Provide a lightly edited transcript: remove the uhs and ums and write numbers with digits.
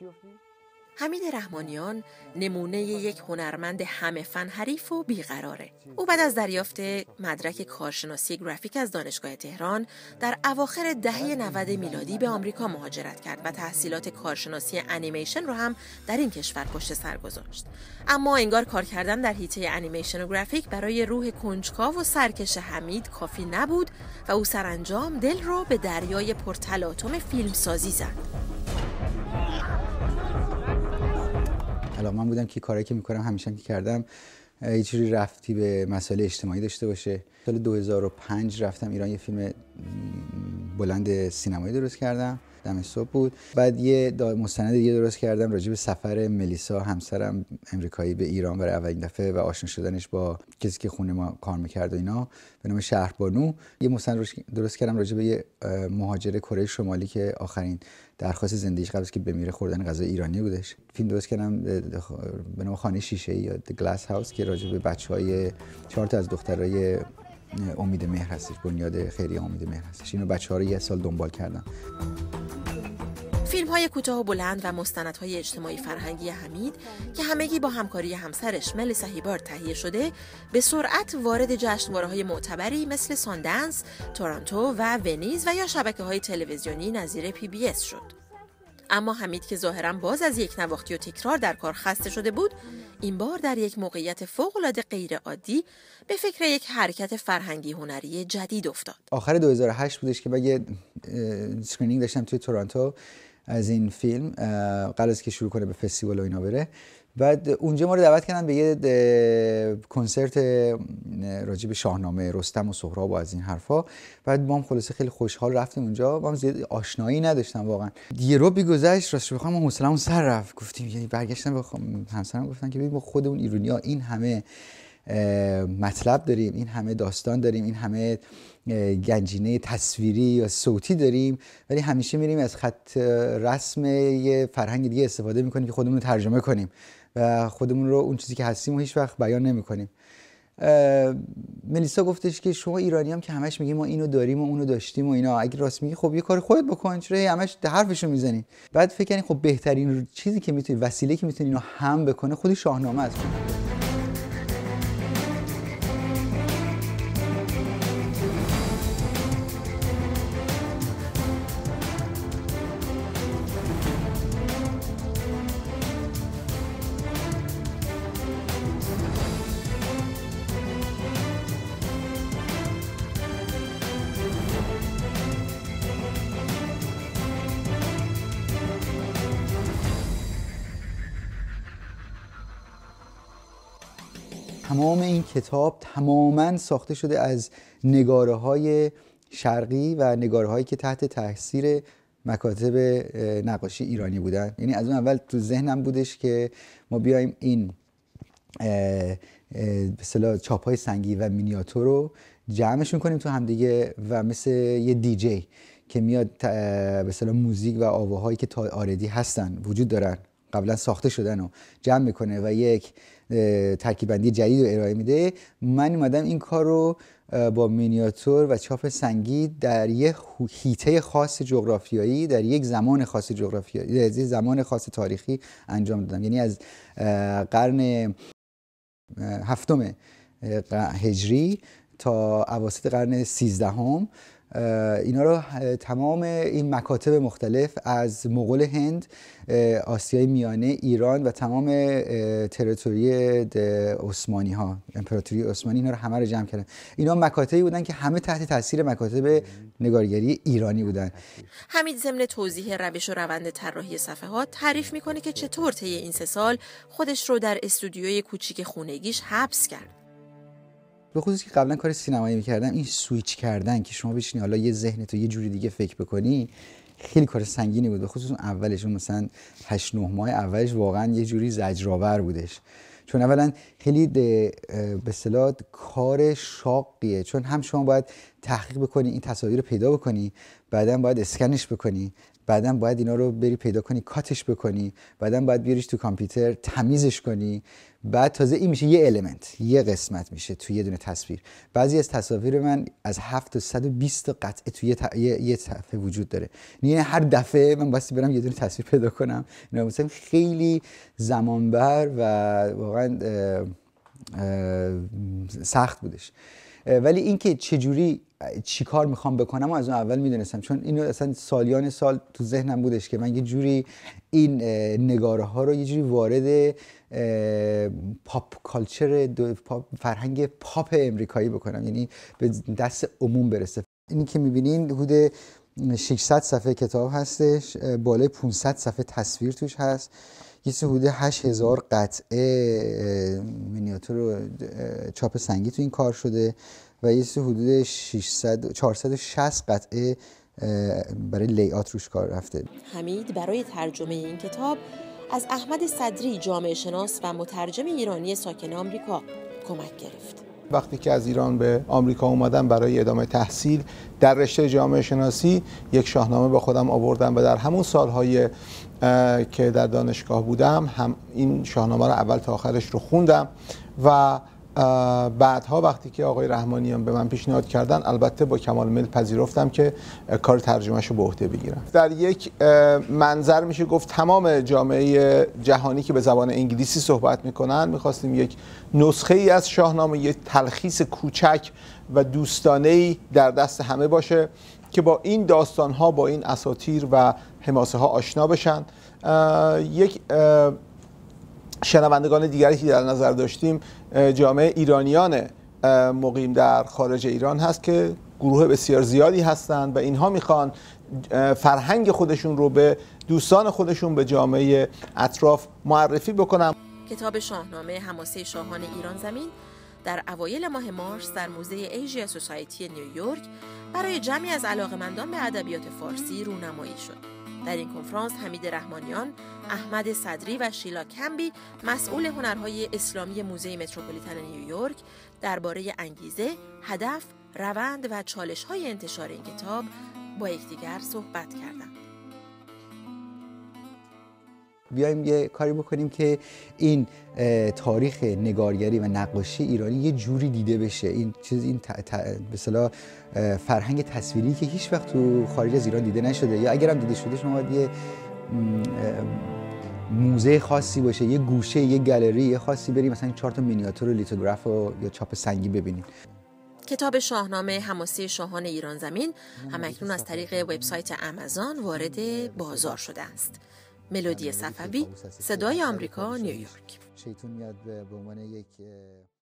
حمید رحمانیان نمونه یک هنرمند همه فن حریف و بیقراره. او بعد از دریافت مدرک کارشناسی گرافیک از دانشگاه تهران در اواخر دهه 90 میلادی به آمریکا مهاجرت کرد و تحصیلات کارشناسی انیمیشن رو هم در این کشور پشت سر گذاشت. اما انگار کار کردن در حیطه انیمیشن و گرافیک برای روح کنجکاو و سرکش حمید کافی نبود و او سرانجام دل رو به دریای پرتلاطم فیلمسازی زد. علاقه‌مند بودم که کارهایی که می‌کنم همیشه که کردم یه جوری رفتی به مسائل اجتماعی داشته باشه. سال 2005 رفتم ایران، یه فیلم بلند سینمایی درست کردم، دم صبح بود. بعد یه مستند دیگه درست کردم راجع به سفر ملیسا همسرم امریکایی به ایران برای اولین دفعه و آشنا شدنش با کسی که خونه ما کار می‌کرد و اینا، به نام شهربانو. یه مستند درست کردم راجع به یه مهاجر کره شمالی که آخرین درخواست زندگیش قبل از که بمیره خوردن غذای ایرانی بودش. فیلم درست کردم به نام خانه شیشه‌ای یا The Glass House که راجع به بچه‌های 4 تا از دخترای امید مهر هستش، بنیاد خیریه امید مهر هستش. اینو بچه‌ها رو یه سال دنبال کردم. فیلم‌های کوتاه و بلند و مستندهای اجتماعی فرهنگی حمید که همگی با همکاری همسرش ملیسا هیبارد تهیه شده، به سرعت وارد جشنواره‌های معتبری مثل ساندنس، تورنتو و ونیز و یا شبکه‌های تلویزیونی نظیر PBS شد. اما حمید که ظاهراً باز از یک نواختی و تکرار در کار خسته شده بود، این بار در یک موقعیت فوق‌العاده غیرعادی به فکر یک حرکت فرهنگی هنری جدید افتاد. آخر 2008 بودش که یه اسکرینینگ داشتم توی تورنتو از این فیلم، قبل از که شروع کنه به فستیوال و اینا بره. بعد اونجا ما رو دعوت کردن به یه کنسرت راجع به شاهنامه رستم و سهراب و از این حرفا. بعد ما هم خلاصه خیلی خوشحال رفتیم اونجا. ما هم زیاد آشنایی نداشتم واقعا. یه رو گذشت، راستش بخوام ما حوصله‌مون سر رفت. گفتیم یعنی برگشتم به همسرم گفتن که ببین ما خودمون ایرانی‌ها این همه مطلب داریم، این همه داستان داریم، این همه گنجینه تصویری یا صوتی داریم، ولی همیشه میریم از خط رسم یه فرهنگ دیگه استفاده میکنیم که خودمون رو ترجمه کنیم و خودمون رو اون چیزی که هستیم و هیچ وقت بیان نمیکنیم. ملیسا گفتش که شما ایرانی هم که همش میگیم ما اینو داریم و اونو داشتیم و اینا، اگه راست میگی خب یه کار خودت بکن، چرا همش حرفشو میزنی؟ بعد فکر کنی خب بهترین چیزی که میتونی، وسیله که میتونی اینو هم بکنه خود شاهنامه است. تمام این کتاب تماماً ساخته شده از نگاره‌های شرقی و نگاره‌هایی که تحت تاثیر مکاتب نقاشی ایرانی بودن. یعنی از اون اول تو ذهنم بودش که ما بیایم این به اصطلاح چاپ‌های سنگی و مینیاتور رو جمعشون کنیم تو همدیگه و مثل یه دیجی که میاد به اصطلاح موزیک و آواهایی که تا آردی هستن وجود دارن قبلا ساخته شدن رو جمع میکنه و یک ترکیب بندی جدید رو ارائه میده. من اومدم این کار رو با مینیاتور و چاپ سنگی در یک حیطه خاص جغرافیایی، در یک زمان خاص جغرافیایی، در یک زمان خاص تاریخی انجام دادم. یعنی از قرن 7 هجری تا اواسط قرن 13 اینا رو تمام این مکاتب مختلف از مغول هند، آسیای میانه، ایران و تمام تریتوری عثمانی ها، امپراتوری عثمانی، اینا رو همه رو جمع کردن. اینا مکاتبی بودن که همه تحت تاثیر مکاتب نگارگری ایرانی بودن. حمید ضمن توضیح روش و روند طراحی صفحات تعریف میکنه که چطور طی این 3 سال خودش رو در استودیوی کوچیک خونگیش حبس کرد. به خصوص که قبلا کار سینمایی میکردم، این سویچ کردن که شما بشینی حالا یه ذهنتو یه جوری دیگه فکر بکنی خیلی کار سنگینی بود. به خصوص اولش، مثلا 8-9 ماه اولش واقعا یه جوری زجرآور بودش، چون اولا خیلی به اصطلاح کار شاقیه، چون هم شما باید تحقیق بکنی، این تصاویر رو پیدا بکنی، بعداً باید اسکنش بکنی، بعداً باید اینا رو بری پیدا کنی، کاتش بکنی، بعداً باید بیاریش تو کامپیوتر تمیزش کنی، بعد تازه این میشه یه المنت، یه قسمت میشه توی یه دونه تصویر. بعضی از تصاویر من از 7 تا 120 قطعه توی یه صفحه وجود داره. یعنی هر دفعه من باید برم یه دونه تصویر پیدا کنم. اینا مثلا خیلی زمانبر و واقعا سخت بودش. ولی اینکه چجوری چیکار میخوام بکنم و از اون اول میدونستم، چون اینو اصلا سالیان سال تو ذهنم بودش که من یه جوری این نگاره ها رو یه جوری وارد پاپ کالچر، فرهنگ پاپ امریکایی بکنم، یعنی به دست عموم برسه. اینی که میبینین حدود 600 صفحه کتاب هستش، بالای 500 صفحه تصویر توش هست، یه حدود 8000 قطعه مینیاتور و چاپ سنگی تو این کار شده و یه حدود 460 قطعه برای لی‌آوت روش کار رفته. حمید برای ترجمه این کتاب از احمد صدری، جامعه شناس و مترجم ایرانی ساکن آمریکا کمک گرفت. وقتی که از ایران به آمریکا اومدم برای ادامه تحصیل در رشته جامعه شناسی، یک شاهنامه با خودم آوردم و در همون سالهای که در دانشگاه بودم هم این شاهنامه رو اول تا آخرش رو خوندم و بعدها وقتی که آقای رحمانیان به من پیشنهاد کردن، البته با کمال میل پذیرفتم که کار ترجمهش رو به عهده بگیرم. در یک منظر میشه گفت تمام جامعه جهانی که به زبان انگلیسی صحبت میکنن میخواستیم یک نسخه ای از شاهنامه، یک تلخیص کوچک و دوستانه‌ای در دست همه باشه که با این داستان‌ها، با این اساطیر و حماسه ها آشنا بشن. یک شنوندگان دیگری که در نظر داشتیم جامعه ایرانیان مقیم در خارج ایران هست که گروه بسیار زیادی هستند و اینها میخوان فرهنگ خودشون رو به دوستان خودشون، به جامعه اطراف معرفی بکنن. کتاب شاهنامه حماسه شاهان ایران زمین در اوایل ماه مارس در موزه ایژیا سوسایتی نیویورک برای جمعی از علاقه‌مندان به ادبیات فارسی رونمایی شد. در این کنفرانس حمید رحمانیان، احمد صدری و شیلا کمبی، مسئول هنرهای اسلامی موزه متروپولیتن نیویورک، درباره انگیزه، هدف، روند و چالش‌های انتشار این کتاب با یکدیگر صحبت کردند. بیایم یه کاری بکنیم که این تاریخ نگارگری و نقاشی ایرانی یه جوری دیده بشه. این چیز، این به اصطلاح فرهنگ تصویری که هیچ وقت تو خارج از ایران دیده نشده، یا اگرم دیده شده شما باید یه موزه خاصی باشه، یه گوشه، یه گالری خاصی بریم مثلا 4 تا مینیاتور و لیتوگراف یا چاپ سنگی ببینید. کتاب شاهنامه حماسه شاهان ایران زمین همکنون از طریق وبسایت آمازون وارد بازار شده است. ملودی صفوی، صدای آمریکا، نیویورک. شیطون میاد به عنوان یک